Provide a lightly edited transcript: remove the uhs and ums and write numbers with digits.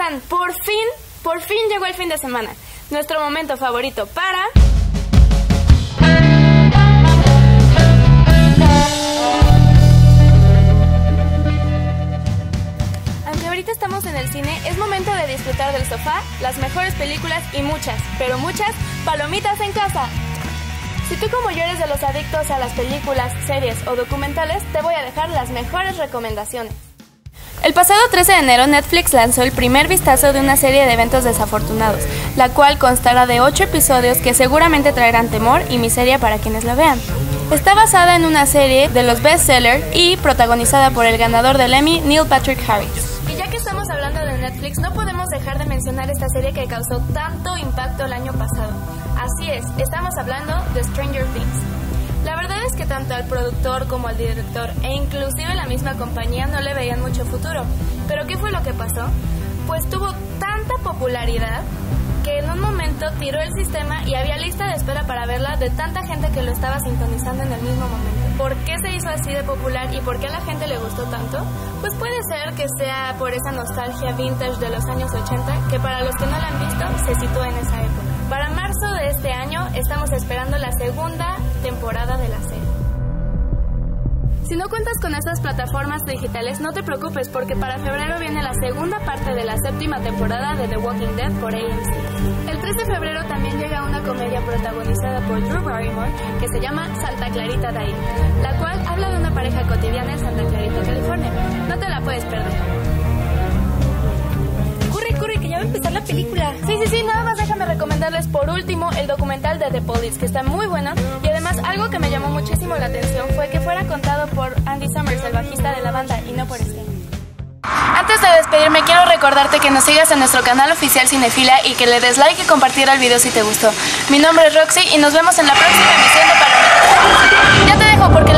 están? Por fin llegó el fin de semana. Nuestro momento favorito para... Aunque ahorita estamos en el cine, es momento de disfrutar del sofá, las mejores películas y muchas, pero muchas, palomitas en casa. Si tú como yo eres de los adictos a las películas, series o documentales, te voy a dejar las mejores recomendaciones. El pasado 13 de enero Netflix lanzó el primer vistazo de una serie de eventos desafortunados, la cual constará de 8 episodios que seguramente traerán temor y miseria para quienes la vean. Está basada en una serie de los bestsellers y protagonizada por el ganador del Emmy, Neil Patrick Harris. Y ya que estamos hablando de Netflix, no podemos dejar de mencionar esta serie que causó tanto impacto el año pasado. Así es, estamos hablando de Stranger Things. La verdad es que tanto al productor como al director e inclusive la misma compañía no le veían mucho futuro. ¿Pero qué fue lo que pasó? Pues tuvo tanta popularidad que en un momento tiró el sistema y había lista de espera para verla de tanta gente que lo estaba sintonizando en el mismo momento. ¿Por qué se hizo así de popular y por qué a la gente le gustó tanto? Pues puede ser que sea por esa nostalgia vintage de los años 80 que para los que no la han visto se sitúa en esa época. Para marzo de este año estamos esperando la segunda temporada de la serie. Si no cuentas con estas plataformas digitales, no te preocupes porque para febrero viene la segunda parte de la 7ª temporada de The Walking Dead por AMC. El 3 de febrero también llega una comedia protagonizada por Drew Barrymore que se llama Santa Clarita Diet, la cual habla de una pareja cotidiana en Santa Clarita, California. No te la puedes perder. Corre, que ya va a empezar la película. Sí, nada más déjame recomendarles por último el documental de The Police, que está muy bueno. Y además algo que me llamó muchísimo la atención fue que fuera contado por Andy Summers, el bajista de la banda, y no por Sting. Antes de despedirme, quiero recordarte que nos sigas en nuestro canal oficial Cinefila y que le des like y compartir el video si te gustó. Mi nombre es Roxy y nos vemos en la próxima emisión de Palomitas. Ya te dejo porque